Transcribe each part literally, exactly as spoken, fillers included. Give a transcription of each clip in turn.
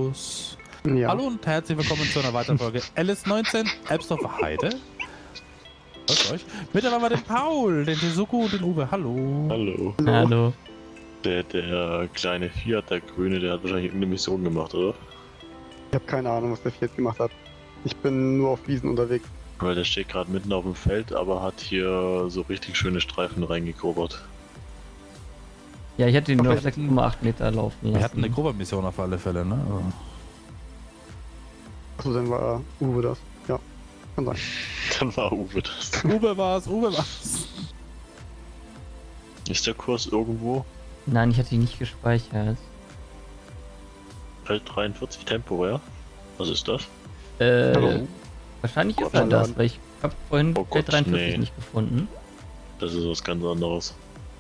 Servus. Ja. Hallo und herzlich willkommen zu einer weiteren Folge L S neunzehn, Elbsdorfer Heide. Hört euch. Mit dabei war den Paul, den Tesuku und den Uwe. Hallo. Hallo. Hallo. Der, der kleine Fiat, der Grüne, der hat wahrscheinlich irgendeine Mission gemacht, oder? Ich habe keine Ahnung, was der Fiat gemacht hat. Ich bin nur auf Wiesen unterwegs. Weil der steht gerade mitten auf dem Feld, aber hat hier so richtig schöne Streifen reingekobert. Ja, ich hätte ihn Doch, nur wir auf sechs Komma acht Meter laufen lassen. Wir hatten eine Grober-Mission auf alle Fälle, ne? Also. Achso, dann war Uwe das. Ja, kann sein. Dann war Uwe das. Uwe war's, Uwe war's. Ist der Kurs irgendwo? Nein, ich hatte ihn nicht gespeichert. Feld dreiundvierzig temporär? Was ist das? Äh, Hallo. wahrscheinlich Gott, ist er Mann. das, weil ich habe vorhin Oh Feld Gott, dreiundvierzig nee. nicht gefunden. Das ist was ganz anderes.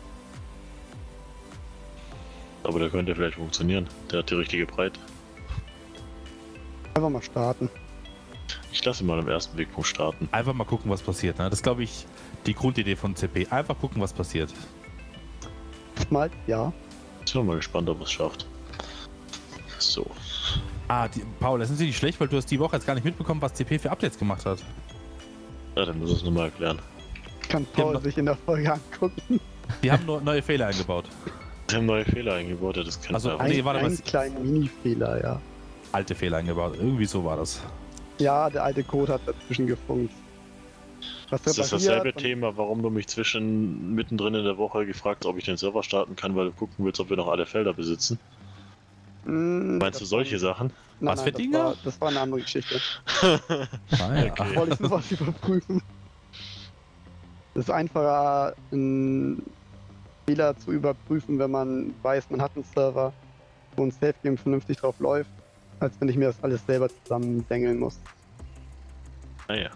Aber der könnte vielleicht funktionieren. Der hat die richtige Breite. Einfach mal starten. Ich lasse ihn mal am ersten Wegpunkt starten. Einfach mal gucken, was passiert, ne? Das ist, glaube ich, die Grundidee von C P. Einfach gucken, was passiert. Mal, ja. Ich bin mal gespannt, ob er es schafft. So. Ah, die, Paul, das ist nicht schlecht, weil du hast die Woche jetzt gar nicht mitbekommen, was C P für Updates gemacht hat. Ja, dann muss ich es nochmal erklären. Kann Paul Ja, sich in der Folge angucken. Die haben nur neue Fehler eingebaut. Die haben neue Fehler eingebaut, ja, das kennt Also, man. Ach nee, Ein, warte mal. einen kleinen Mini-Fehler, ja. Alte Fehler eingebaut. Irgendwie so war das. Ja, der alte Code hat dazwischen gefunkt. Was Das ist repariert dasselbe und- Thema, warum du mich zwischen mittendrin in der Woche gefragt hast, ob ich den Server starten kann, weil du gucken willst, ob wir noch alle Felder besitzen. Mm, Meinst du das solche war- Sachen? Nein, Was nein, für das Dinge? War, das war eine andere Geschichte. Ah, ja. Okay. Wollte ich nur was überprüfen. Es ist einfacher, einen Fehler zu überprüfen, wenn man weiß, man hat einen Server, wo ein Safe Game vernünftig drauf läuft, als wenn ich mir das alles selber zusammendengeln muss. Naja.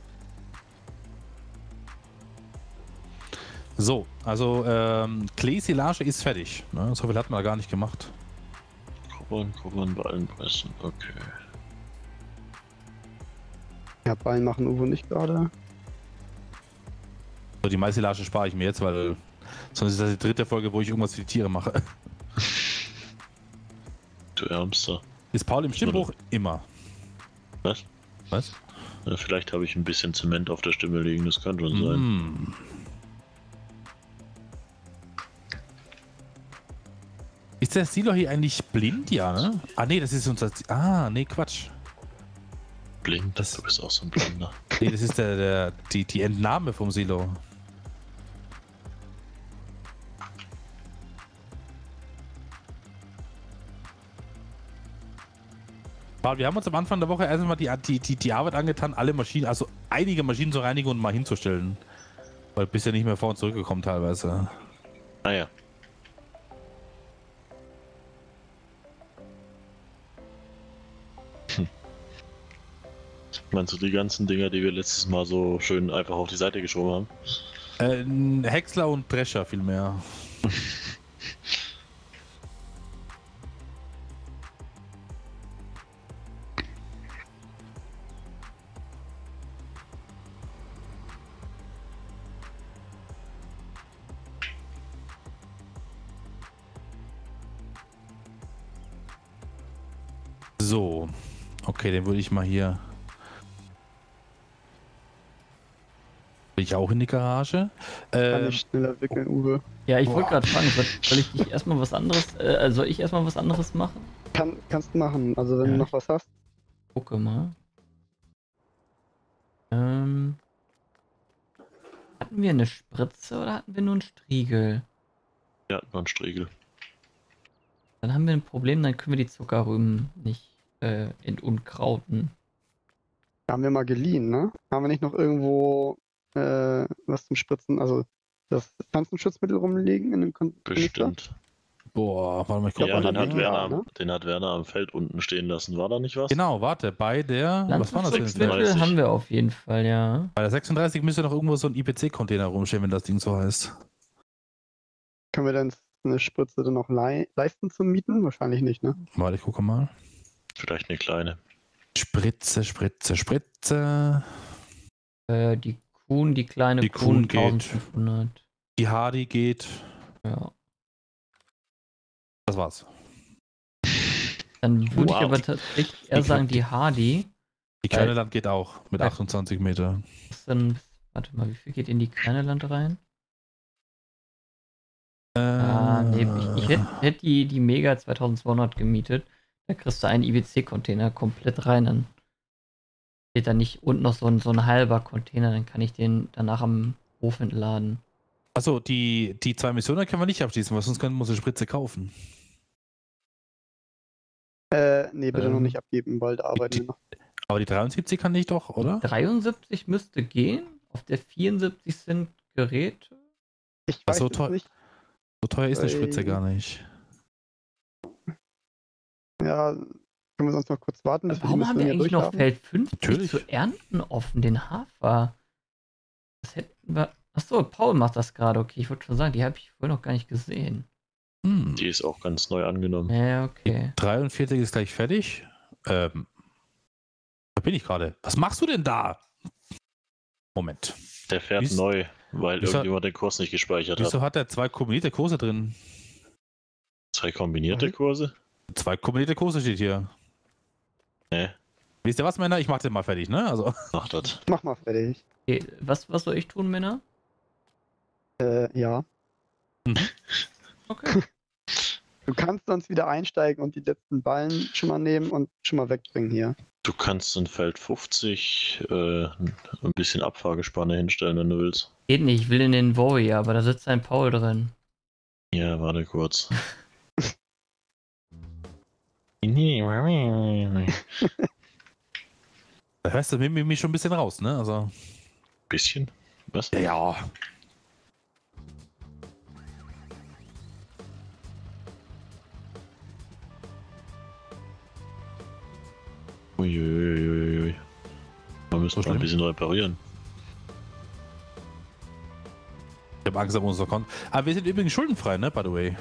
So, also ähm, Kleesilage ist fertig. Ne? So viel hat man da gar nicht gemacht. Kurbeln, kurbeln, bei allen pressen. Okay. Ja, Ballen machen Uwe nicht gerade. So, die Maisilage spare ich mir jetzt, weil sonst ist das die dritte Folge, wo ich irgendwas für die Tiere mache. Du Ärmster. Ist Paul im Stimmbruch? Immer. Was? Was? Ja, vielleicht habe ich ein bisschen Zement auf der Stimme liegen, das kann schon sein. Mm. Ist der Silo hier eigentlich blind? Ja, ne? Ah, nee, das ist unser... Ah, nee, Quatsch. Blind, Das- du bist auch so ein Blinder. Nee, das ist der, der, die, die Entnahme vom Silo. Paul, wir haben uns am Anfang der Woche erstmal die, die, die, die Arbeit angetan, alle Maschinen, also einige Maschinen zu reinigen und mal hinzustellen. Weil bist ja nicht mehr vor und zurückgekommen teilweise. Naja. Hm. Meinst du die ganzen Dinger, die wir letztes Mal so schön einfach auf die Seite geschoben haben? Äh, ein Häcksler und Drescher vielmehr. So, okay, den würde ich mal hier. Will ich auch in die Garage? Kann Ähm, ich schneller wickeln, Uwe. Ja, ich wollte Boah. gerade fragen, soll, soll ich dich erstmal was anderes, äh, soll ich erstmal was anderes machen? Kann, kannst du machen, also wenn Ja. du noch was hast. Gucke mal. Ähm, hatten wir eine Spritze oder hatten wir nur einen Striegel? Ja, noch ein Striegel. Dann haben wir ein Problem, dann können wir die Zuckerrüben nicht äh, entunkrauten. Haben wir mal geliehen, ne? Haben wir nicht noch irgendwo äh, was zum Spritzen, also das Pflanzenschutzmittel rumliegen in dem Kon Kanister? Bestimmt. boah, warte mal, ich guck Ja, mal. den aber hat, ja, Werner, ne? am- den hat Werner am Feld unten stehen lassen. War da nicht was? Genau, warte, bei der. Was war das denn? sechsunddreißig? Schutzmittel haben wir auf jeden Fall, ja. Bei der sechsunddreißig müsste noch irgendwo so ein I P C-Container rumstehen, wenn das Ding so heißt. Können wir denn eine Spritze dann noch lei leisten zum Mieten? Wahrscheinlich nicht, ne? Warte, ich gucke mal. Vielleicht eine kleine. Spritze, Spritze, Spritze. Äh, die Kuhn, die kleine Die Kuhn geht. eintausendfünfhundert. Die Hardy geht. Ja. Das war's. Dann würde ich Wow. aber tatsächlich eher Die- sagen, die Hardy. Die kleine Land geht auch mit Weil- achtundzwanzig Meter. Ist dann, warte mal, wie viel geht in die kleine Land rein? Äh, Ah, nee, ich, ich hätte hätt die, die Mega zweitausendzweihundert gemietet. Da kriegst du einen I W C-Container komplett rein. Dann steht da nicht unten noch so ein, so ein halber Container. Dann kann ich den danach am Hof entladen. Achso, die, die zwei Missionen können wir nicht abschließen, weil sonst können wir unsere Spritze kaufen. Äh, nee, bitte Ähm, noch nicht abgeben, weil da arbeiten die- wir noch. Aber die dreiundsiebzig kann ich doch, oder? dreiundsiebzig müsste gehen. Auf der vierundsiebzig sind Geräte. Ich Ach weiß so, es toll. nicht. So teuer ist eine Weil- Spritze gar nicht. Ja, können wir sonst noch kurz warten, bis Warum wir die haben wir Mission eigentlich hier noch durchhaben? Feld fünfzig Natürlich. zu ernten offen, den Hafer? Das hätten wir. Achso, Paul macht das gerade. Okay, ich wollte schon sagen, die habe ich vorher noch gar nicht gesehen. Hm. Die ist auch ganz neu angenommen. Ja, Die okay. dreiundvierzig ist gleich fertig. Ähm, da bin ich gerade. Was machst du denn da? Moment. Der fährt Wie's- neu, weil wieso- irgendjemand den Kurs nicht gespeichert Wieso hat. hat er zwei kombinierte Kurse drin? Zwei kombinierte Mhm. Kurse? Zwei kombinierte Kurse steht hier. Nee, Wisst ihr was, Männer? Ich mach den mal fertig, ne? Also, mach das. Mach mal fertig. okay. Was, was soll ich tun, Männer? Äh, ja. Okay. Du kannst sonst wieder einsteigen und die letzten Ballen schon mal nehmen und schon mal wegbringen hier. Du kannst in Feld fünfzig äh, ein bisschen Abfahrgespanne hinstellen, wenn du willst. Geht nicht, ich will in den Warrior, aber da sitzt ein Paul drin. Ja, warte kurz. da hörst du mich, mich schon ein bisschen raus, ne? Also. Bisschen? Was? Ja. Uiuiuiui. Da müssen wir schlimm? ein bisschen reparieren. Ich habe Angst um unser Konto. Aber wir sind übrigens schuldenfrei, ne? By the way.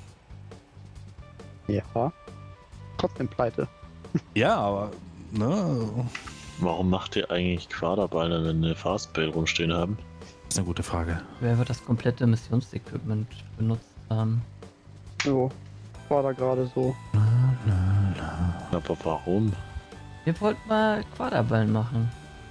Ja. Trotzdem pleite. Ja, aber. Ne? Warum macht ihr eigentlich Quaderbeine, wenn wir Fastbail rumstehen haben? Das ist eine gute Frage. Wer wird das komplette Missionsequipment benutzt haben? So. War da gerade so. Aber warum? Wir wollten mal Quaderballen machen.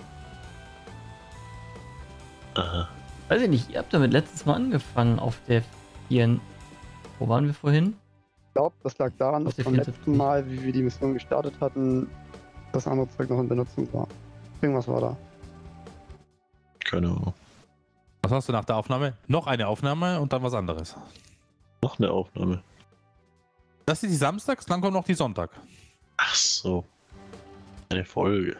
Aha. Weiß ich nicht, ihr habt damit letztes Mal angefangen auf der vier. Wo waren wir vorhin? Ich glaube, das lag daran, Auf dass der beim letzten vierundsiebzig. Mal, wie wir die Mission gestartet hatten, das andere Zeug noch in Benutzung war. Irgendwas war da. Keine Ahnung. Was hast du nach der Aufnahme? Noch eine Aufnahme und dann was anderes. Noch eine Aufnahme. Das ist die Samstags, dann kommt noch die Sonntag. Ach so. Eine Folge.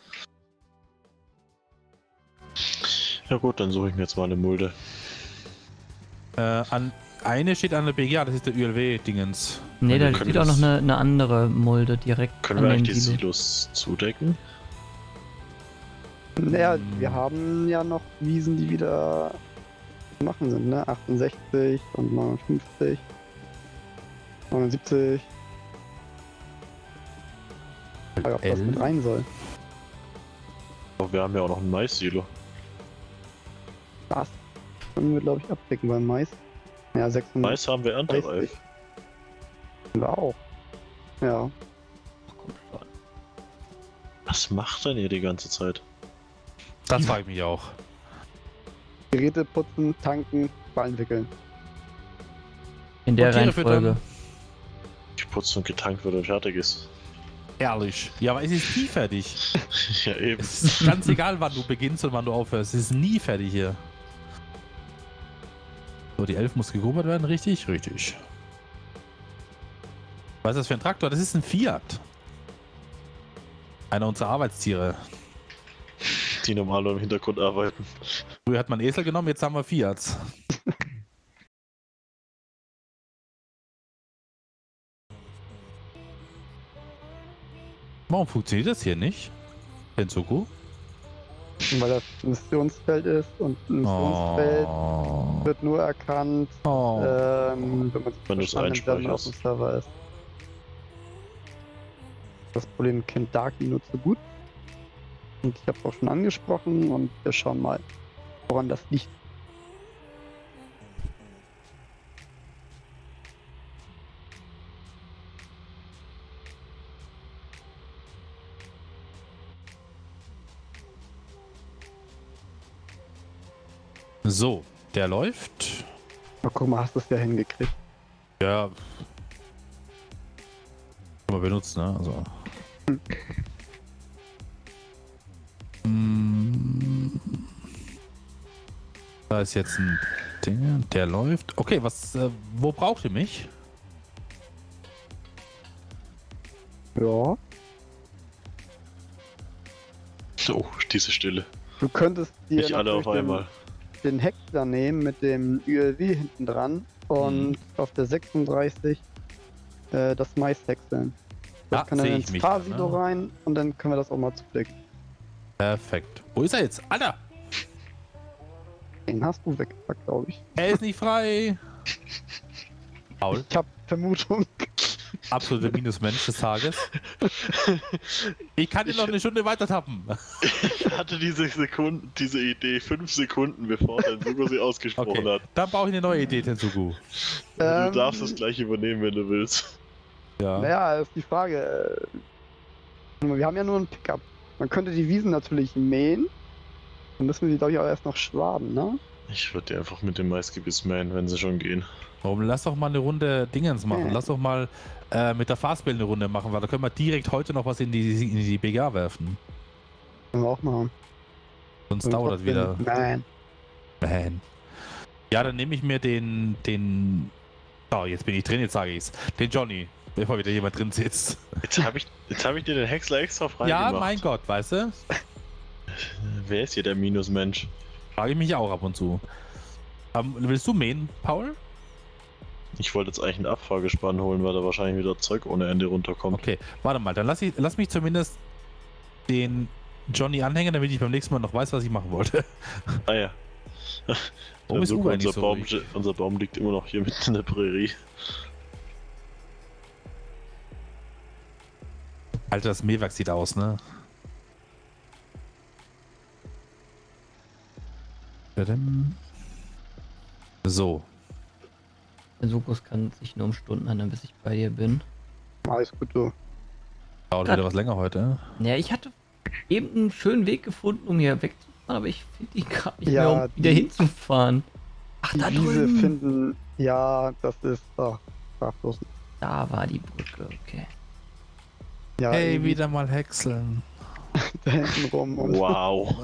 Ja gut, dann suche ich mir jetzt mal eine Mulde. Äh, an eine steht an der B G A, das ist der Ü L W-Dingens. Ne, da wir können steht auch noch das- eine, eine andere Mulde direkt Können an wir den eigentlich die Silo. Silos zudecken? Naja, Hm. wir haben ja noch Wiesen, die wieder zu machen sind, ne? achtundsechzig und neunundfünfzig. neunundsiebzig. Ich frage, ob das mit rein soll. Aber wir haben ja auch noch ein Mais-Silo. Das können wir, glaube ich, abdecken beim Mais. Ja, sechshundertdreißig Mais haben wir erntereif. haben wir auch. Ja. Kommt schon. Was macht denn ihr die ganze Zeit? Das frage ich mich auch. Geräte putzen, tanken, Ballen wickeln. In der Und Tiere Reihenfolge. füttern. Ich putze und getankt, wenn er fertig ist. Ehrlich. Ja, aber es ist nie fertig. Ja, eben. Es ist ganz egal, wann du beginnst und wann du aufhörst. Es ist nie fertig hier. So, die elf muss gegrubbert werden, richtig? Richtig. Was ist das für ein Traktor? Das ist ein Fiat. Einer unserer Arbeitstiere. Die normal im Hintergrund arbeiten. Früher hat man Esel genommen, jetzt haben wir Fiats. Warum funktioniert das hier nicht? Tensoku? Weil das ein Missionsfeld ist und ein Missionsfeld Oh. wird nur erkannt, Oh. ähm, wenn man sich Wenn du's verstanden hat, wenn man auf einspeicherst. dem Server ist. Das Problem kennt Darky nur zu gut. Und ich habe es auch schon angesprochen und wir schauen mal, woran das liegt. So, der läuft. Na, guck mal, hast du es ja hingekriegt. Ja. Kann man benutzen, ne? Also. Hm. Da ist jetzt ein Ding, der läuft. Okay, was, äh, wo braucht ihr mich? Ja. Oh, diese Stille. Du könntest dir Nicht alle auf natürlich einmal. den, den Häcksler nehmen mit dem Ü L W hinten dran und Mhm. auf der sechsunddreißig äh, das Mais häckseln. Das Da kann dann sehe ins ich mich Fahrsilo dann, ne? rein und dann können wir das auch mal zuflicken. Perfekt. Wo ist er jetzt? Alter! Den hast du weggepackt, glaube ich. Er ist nicht frei! Paul, Ich habe Vermutung. absoluter Minusmensch des Tages. Ich kann ihn noch eine Stunde weiter tappen. Ich hatte diese Sekunden, diese Idee fünf Sekunden, bevor dein Sugo sie ausgesprochen Okay, hat. dann brauche ich eine neue Idee, Tensugu. Ähm, Du darfst es gleich übernehmen, wenn du willst. Ja. Naja, ist die Frage. äh, Wir haben ja nur einen Pickup. Man könnte die Wiesen natürlich mähen. Dann müssen wir die, glaube ich, auch erst noch schwaden, ne? Ich würde die einfach mit dem Maisgebiss mähen, wenn sie schon gehen. Warum lass doch mal eine Runde Dingens machen? Ja. Lass doch mal äh, mit der Fastbill eine Runde machen, weil da können wir direkt heute noch was in die, in die B G A werfen. Können wir auch machen. Sonst Und dauert das wieder. trotzdem- Nein. Man. Ja, dann nehme ich mir den, den. Oh, jetzt bin ich drin, jetzt sage ich's. Den Johnny, bevor wieder jemand drin sitzt. Jetzt habe ich, jetzt hab ich dir den Häcksler extra frei Ja, gemacht. mein Gott, weißt du? Wer ist hier der Minusmensch? Frage ich mich auch ab und zu. Ähm, willst du mähen, Paul? Ich wollte jetzt eigentlich ein Abfahrgespann holen, weil da wahrscheinlich wieder Zeug ohne Ende runterkommt. Okay, warte mal, dann lass, ich, lass mich zumindest den Johnny anhängen, damit ich beim nächsten Mal noch weiß, was ich machen wollte. Ah ja. Warum ist Sugo, Uwe eigentlich unser, so Baum, ruhig? unser Baum liegt immer noch hier mitten in der Prärie. Alter, das Mähwerk sieht aus, ne? So. Der Sukus kann sich nur um Stunden handeln, bis ich bei dir bin. Alles gut, so. Dauert Ja. wieder was länger heute. Ja, ich hatte eben einen schönen Weg gefunden, um hier wegzufahren, aber ich finde ihn gerade nicht Ja, mehr, um wieder die- hinzufahren. Ach, Die da Wiese drüben. finden. Ja, das ist. Ach, straflos. Da war die Brücke, okay. Ja, Hey, irgendwie wieder mal häckseln. da hinten rum. Und Wow.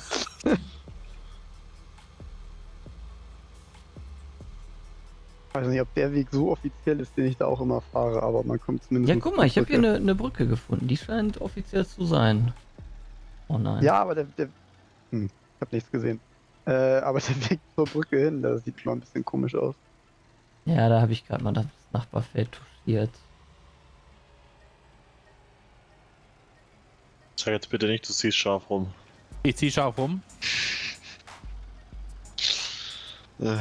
Ich weiß nicht, ob der Weg so offiziell ist, den ich da auch immer fahre, aber man kommt zumindest. Ja, guck mal, ich habe hier eine, eine Brücke gefunden. Die scheint offiziell zu sein. Oh nein. Ja, aber der. der hm, ich hab nichts gesehen. Äh, aber der Weg zur Brücke hin, das sieht mal ein bisschen komisch aus. Ja, da habe ich gerade mal das Nachbarfeld touchiert. Sag jetzt bitte nicht, du ziehst scharf rum. Ich zieh scharf rum. Äh,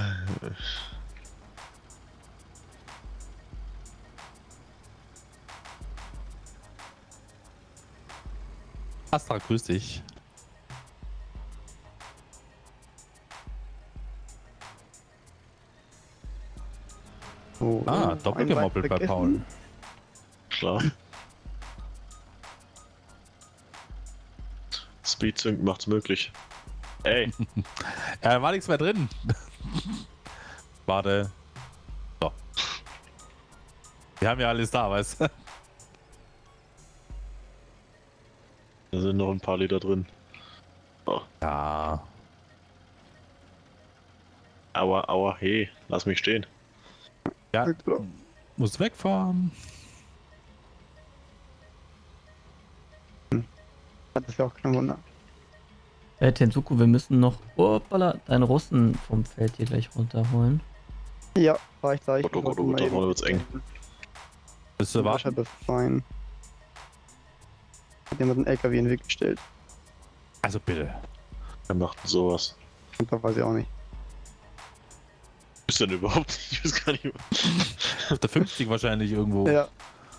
Astra, grüß dich. So, Ah, ein doppelt gemoppelt bei Wein Paul. vergessen. Klar. Speedsync macht's möglich. Ey, Äh, war nichts mehr drin. Warte. So. Wir haben ja alles da, weißt du? da sind noch ein paar Liter drin. Ja. Aua, aua, hey, lass mich stehen. Ja, So. muss wegfahren. Das ist ja auch kein Wunder. Äh, Tensuku, wir müssen noch Hoppala, deinen Russen vom Feld hier gleich runterholen. Ja, war ich gleich. Oh, oh, oh, wollte oh, mal da eben vorne wird's eng. Bist du den Wascher warten? befreien. Hat jemand einen L K W in den Weg gestellt. Also bitte. Wer macht denn sowas? Und da weiß ich auch nicht. Ist denn überhaupt nicht? Ich weiß gar nicht. Auf der fünfzig wahrscheinlich irgendwo. Ja,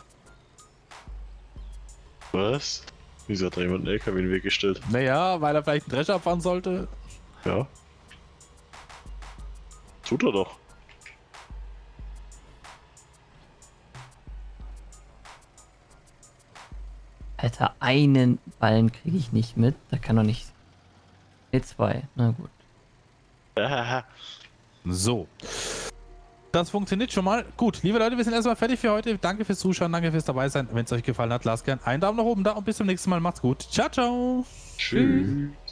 Was? Wieso hat da jemand einen L K W in den Weg gestellt? Naja, weil er vielleicht einen Drescher abfahren sollte. Ja. Tut er doch. Alter, einen Ballen kriege ich nicht mit. Da kann doch nicht. Ne, zwei. Na gut. So. Das funktioniert schon mal. Gut, liebe Leute, wir sind erstmal fertig für heute. Danke fürs Zuschauen, danke fürs dabei sein. Wenn es euch gefallen hat, lasst gerne einen Daumen nach oben da und bis zum nächsten Mal. Macht's gut. Ciao, ciao. Tschüss.